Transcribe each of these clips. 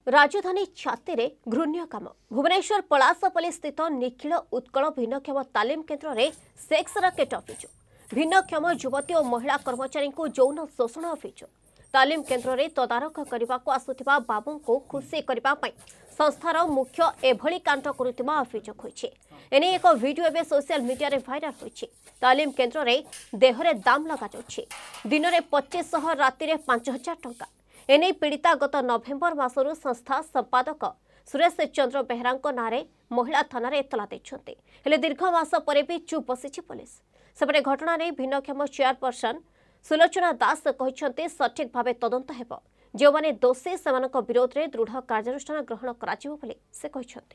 राजधानी छाती रे घृण्य काम भुवनेश्वर पलासपल्ली स्थित निखिल उत्कल भिन्नक्षम तालीम केन्द्र में सेक्स राकेट अभियोग भिन्नक्षम युवती और महिला कर्मचारी को यौन शोषण अभियोग तालीम केन्द्र में तदारख करने को आसुथिबा बाबू को खुशी करने संस्थार मुख्य एभली कांड करुवा अभियोग होइछे। एने एक वीडियो एवं सोशल मीडिया रे भाइराल होइछे। तालीम केन्द्र में देहरे दाम लगा जाउछे। दिन में 2500 राति में 5000 टंका एने पीड़िता गत नवेम्बर मासरू संस्था संपादक सुरेश चंद्र बेहरा नारे महिला थाना एतला देछन्ते। हेले दीर्घ मास परे भी चुप बसिछि पुलिस। सेपटे घटना रे भिन्नक्षम चेयरपर्सन सुलोचना दास कहिसन्ते सठिक भावे तदंत हेबो। जो माने दोषी सेमानक विरोध रे दृढ़ कार्यानुष्ठान ग्रहण कराजिबो बोली से कहिसन्ते।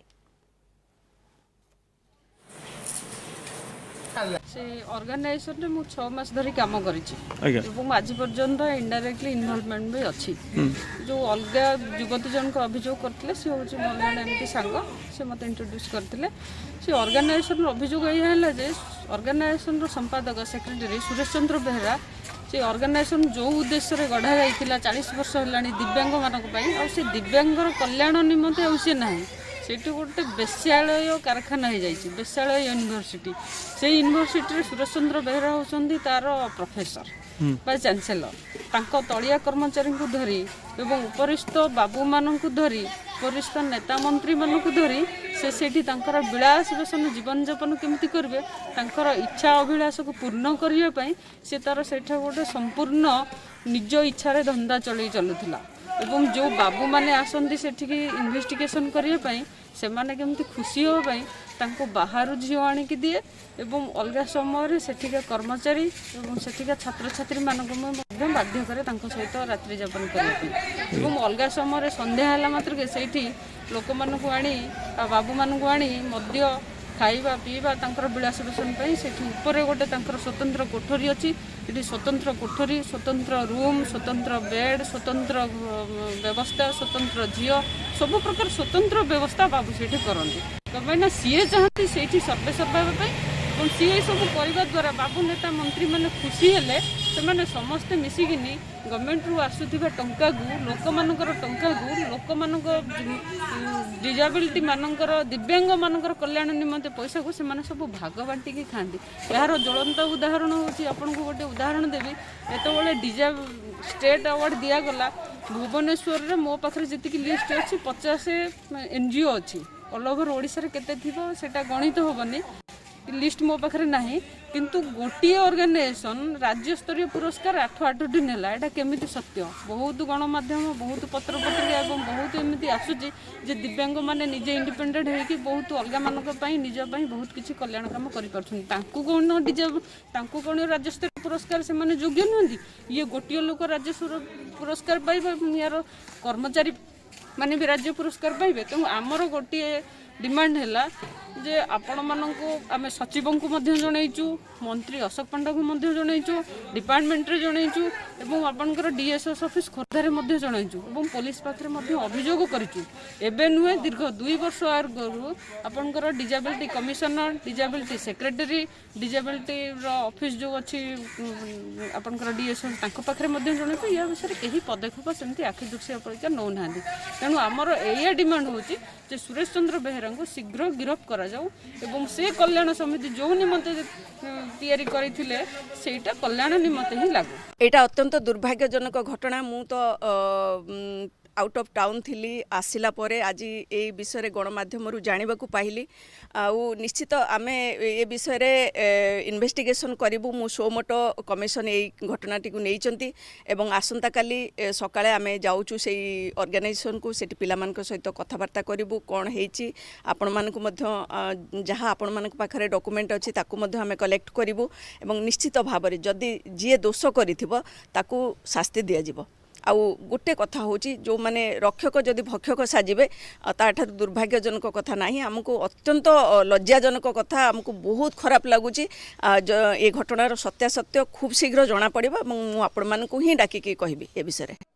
से ऑर्गेनाइजेशन रे मु 6 मास धरि काम करिछि एवं आज पर्यंत इनडायरेक्टली इन्वॉल्वमेंट भी अछि। जो अलगा युवती जन को अभियोग करथिले से होछि मोर जन एमती संग से मते इंट्रोड्यूस करथिले। से ऑर्गेनाइजेशन रो अभियोग एया हला जे ऑर्गेनाइजेशन रो संपादक सेक्रेटरी सुरेश चंद्र बेहरा से ऑर्गेनाइजेशन जो उद्देश्य रे गढ़ा जाइतिला 40 वर्ष हलानी दिव्यांग मानक पई आ से दिव्यांगर कल्याण निमंते औसे नाही सेठी गोटे बेश्यालय कारखाना हो जाइए बेश्यालय यूनिवर्सिटी से यूनिवर्सिटी सुरेश चंद्र बेहरा होती तार प्रोफेसर बा चांसेलर तांको तलिया कर्मचारी को धरी एवं उपरिस्थ बाबू मानक धरी उपरिस्थ नेता मंत्री मानक धरी से विलास व्यसन जीवन यापन केमती करेंगे तांकर इच्छा अभिलाष को पूर्ण करने से तार सेठा गोटे संपूर्ण निज इच्छा धंदा चलुला एवं जो बाबू माने आसंती सेठिकी इन्वेस्टिगेशन करने से माने केमती खुशी होपाई तांको बाहर झील आणिकी दिए एवं अलग समय सेठिका कर्मचारी एवं सेठिका छात्र छात्री मानक बाध्य करे तांको सहित रात्रि यापन करने एवं अलग समय संध्या है मात्र से लोक मानक आनी बाबू मानक आनी मद्य खाइबा पीवा तांकर विलास व्यसन से गोटे तांकर स्वतंत्र कोठरी अच्छी ये स्वतंत्र कोठरी स्वतंत्र रूम स्वतंत्र बेड स्वतंत्र व्यवस्था स्वतंत्र झील सब प्रकार स्वतंत्र व्यवस्था बाबू से करती कहीं सीए चाहती से सर्वे सर्वाई सी सब करने द्वारा बाबू नेता मंत्री मैंने खुशी हेले से समस्ते मिसिकिनी गवर्नमेंट रु आसुथिबा टंका को लोक मानकर टंका को लोक मानक डिजाबिलिटी मानकर दिव्यांग मानकर कल्याण निमंते पैसा को से सब भाग बांटिकी खाती। यार ज्वलंत उदाहरण होची आपन को गोटे उदाहरण देवी एतबेले डिजा स्टेट अवार्ड दिया गला भुवनेश्वर रे मो पाखरे जतिकी लिस्ट अछि 50 एनजीओ अछि ऑल ओवर ओडिसा रे केते थिबो सेटा गणित होबनी लिस्ट मो पाखे ना किंतु गोटे ऑर्गेनाइजेशन राज्य स्तरीय पुरस्कार 8-8टी नेला एटा केमिति सत्य बहुत गणमाध्यम बहुत पत्र पत्रिका और बहुत एमती आसूची जे दिव्यांग माने निजे इंडिपेंडेंट होइकी बहुत अलग मानक पई निज पई बहुत किछि कल्याण काम करि परछन तांकु कोन डिजर्व तांकु कोन राज्य स्तरीय पुरस्कार से माने योग्य नहंती ये गोटे लोक राज्य पुरस्कार पाइबे यार कर्मचारी माने भी राज्य पुरस्कार पाइबे। तो आमर गोटे डिमांड है जे आपण मानकु आमे सचिव को जनइचु मंत्री अशोक पंडा को जनइचु डिपार्टमेंट रे जनइचु एवं आपनकर डीएसएस ऑफिस खोर्धारे जनइचु एवं पुलिस पाखरे अभियोग करिचु एबे नुहे दीर्घ 2 वर्ष आगु आपनकर disability commissioner disability secretary disability रो ऑफिस जो अछि आपनकर डीएसएस तांको पाखरे जनइचु या विषय केही पदक्षेप सेमती आखि दुखिया परीक्षा नौ नांदी। तेणु आमर एया डिमांड होची जे सुरेश चंद्र बेहरा को शीघ्र गिरफ्त करा जाऊ एवं से कल्याण समिति जो निमंते तैयारी करथिले सेटा कल्याण निमंते ही लागू। एटा अत्यंत दुर्भाग्यजनक घटना मु तो आउट ऑफ टाउन थी आसिला परे आज ये विषय गणमाध्यम जाना पाइली आउ निश्चित आम ए विषय इन्वेस्टिगेशन करूँ मु सोमोटो कमिशन ये घटनाटी को नहीं एवं आसंता काली सकाळे आम जाऊँ से ऑर्गेनाइजेशन को से पिला सहित कथबार्ता करूँ कौन होती आपण मानक जहाँ आपण मान पाखे डॉक्यूमेंट अच्छी आम कलेक्ट करूँ एवं निश्चित भाव में जदि जी दोष करू शास्ति दिज्व। आउ गोटे कथा होची जो माने रक्षक जदि भक्षक साजिबे ताठार दुर्भाग्यजनक कथा नहीं आमको अत्यंत लज्जाजनक कथा आमको बहुत खराब लगुची ये घटनार सत्यासत्य खूब शीघ्र जना पड़िबा मु आपण मानकु ही डाकिकी कहबी ए विषय।